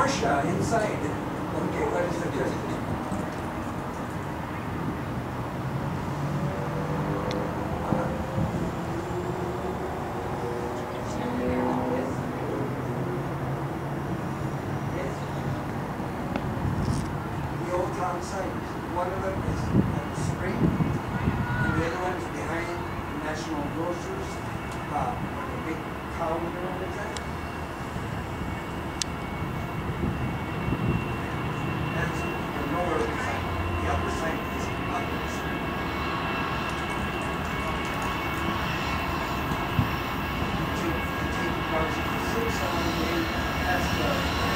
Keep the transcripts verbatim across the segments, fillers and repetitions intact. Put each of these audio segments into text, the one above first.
Marcia inside. Okay, what is the difference? The old town site. One of them is at the spring, and the other one is behind the National Grocers, uh, where the big cow mill is at. That's the lower side. The upper side is up at the spring. You take, you take Project six on the way past the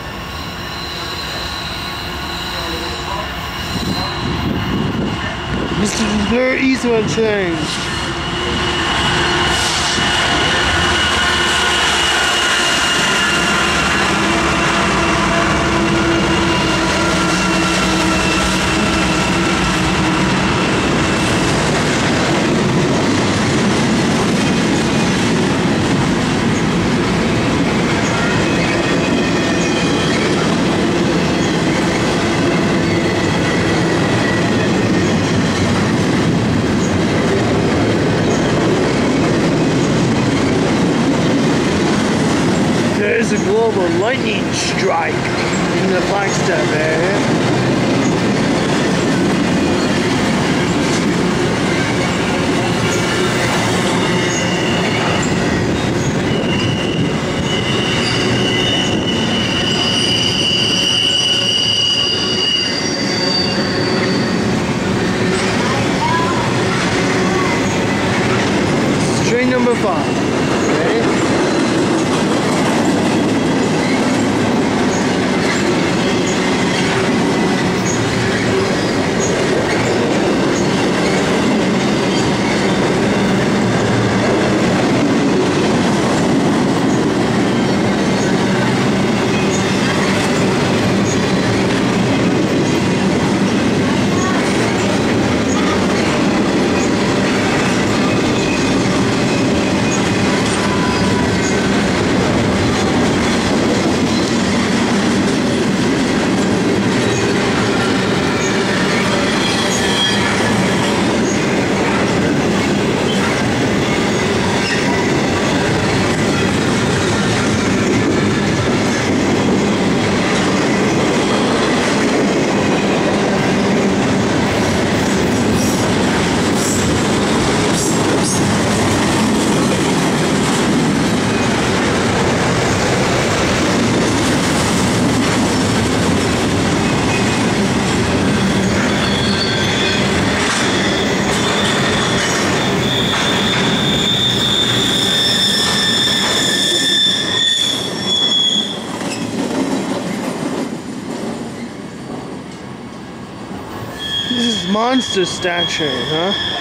This is very easy to change. There's a global lightning strike in the Flagstaff area. Train number five. Okay. This is monster statue, huh?